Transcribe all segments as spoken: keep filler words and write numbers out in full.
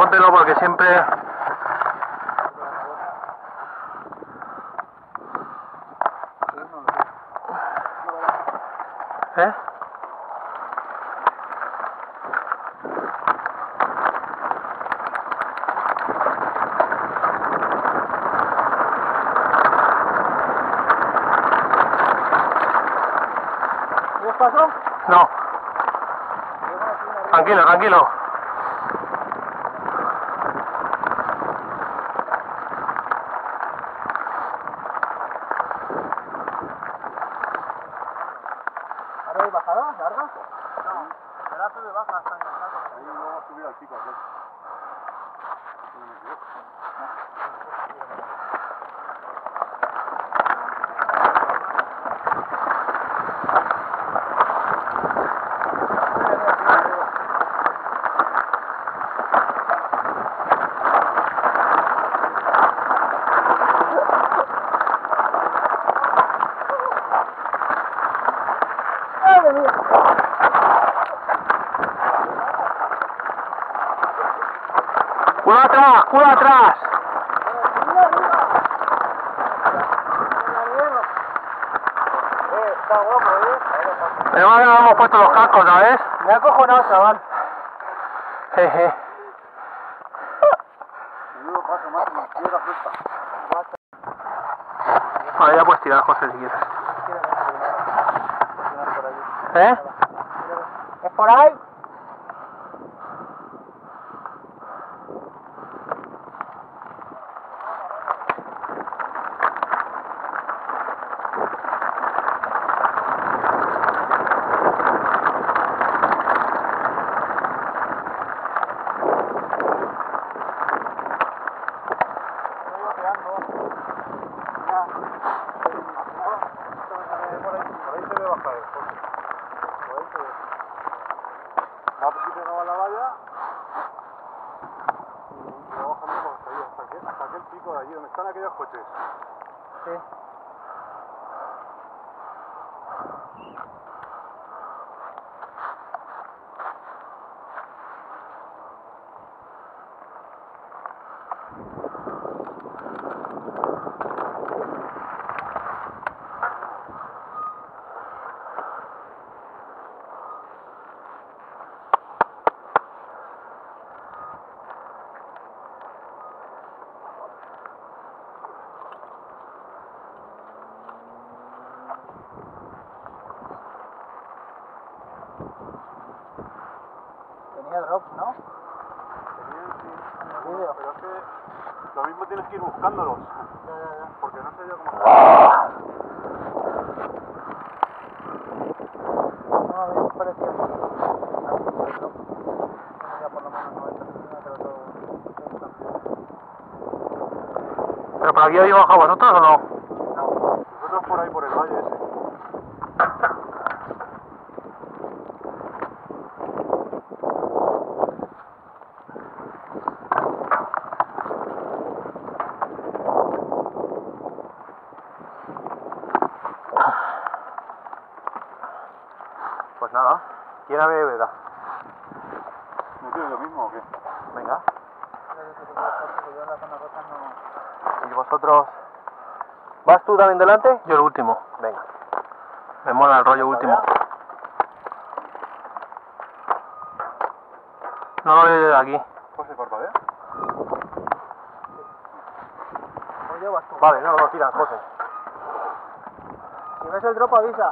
póntelo porque siempre... ¿Eh? ¿Qué pasó? No. Tranquilo, tranquilo. ¿Ahora hay bajada larga? No, será sube baja hasta encontrar con el... Ahí luego subir al pico aquel. Si no me equivoco. ¡Culo atrás! ¡Culo atrás! Está guapo, ¿eh? Pero ahora hemos puesto los cascos, ¿sabes? Me ha cojonado, chaval. Jeje. Menudo paso, macho, me izquierda justa. Vale, ya puedes tirar, José, si quieres. ¿Eh? ¿Es por ahí? Va a pegado a la valla y va bajando por hasta ahí, hasta aquel, hasta aquel pico de allí, donde están aquellos coches. Sí. Tenía drops, ¿no? Tenían, sí. En el vídeo. Pero es que lo mismo tienes que ir buscándolos. Ya, ya, ya. Porque no sé yo cómo... No, a mí me parecía así. Ya por lo menos noventa centímetros o... ¿Pero por aquí habéis bajado vosotros o no? No, nosotros por ahí, por el valle ese. Pues nada, ¿quién a bebida? ¿No tienes lo mismo o qué? Venga. ¿Y vosotros? ¿Vas tú también delante? Yo el último. Venga. Me mola el rollo último. No lo veo de aquí. Pues se parpadea. Oye, vas tú. Vale, no, no, tira, José. Si ves el drop, avisa.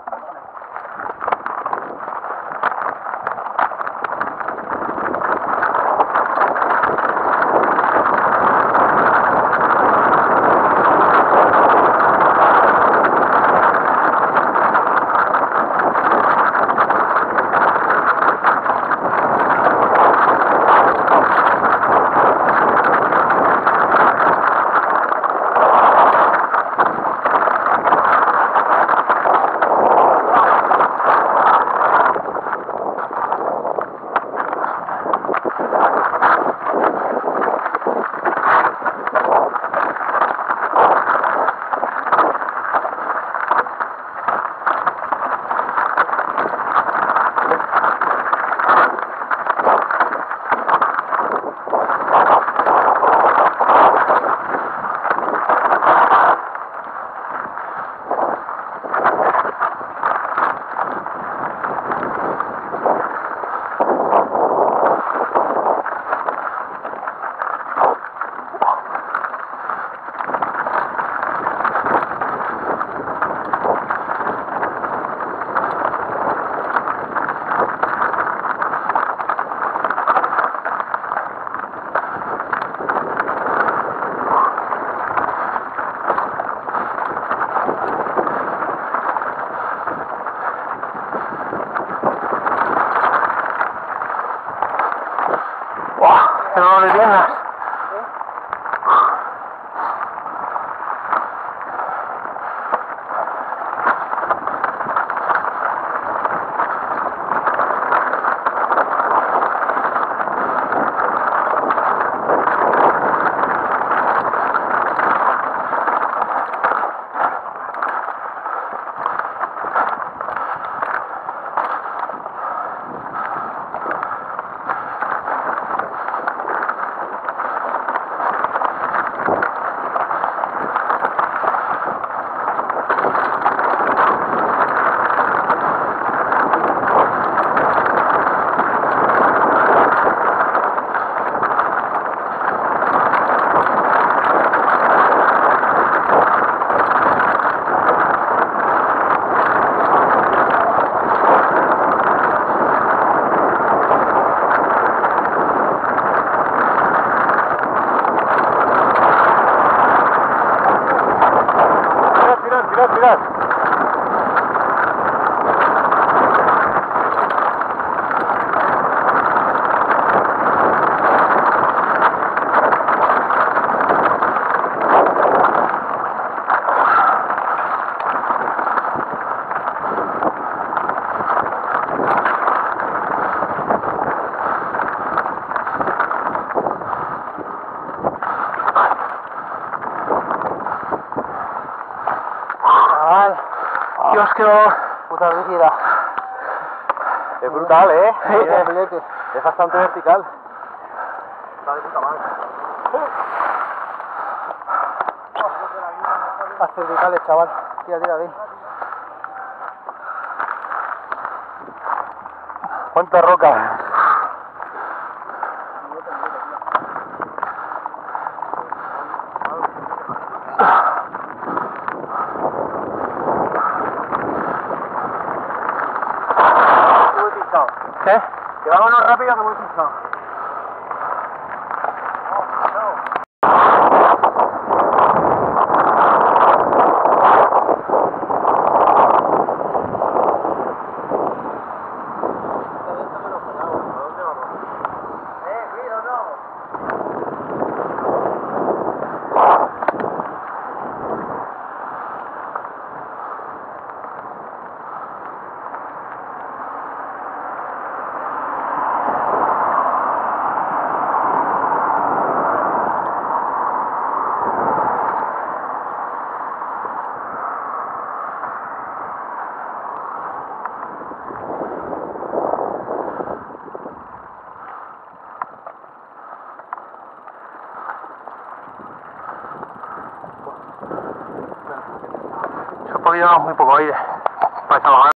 Dios, qué dolor. Puta rígida. Es brutal, ¿eh? Sí. Es bastante vertical. Está de puta madre. Las cervicales, chaval. Tira, tira, tira. ¿Cuánta roca? ¿Qué? Que vámonos rápido que hemos pisado. Eso porque llevamos muy poco aire para trabajar.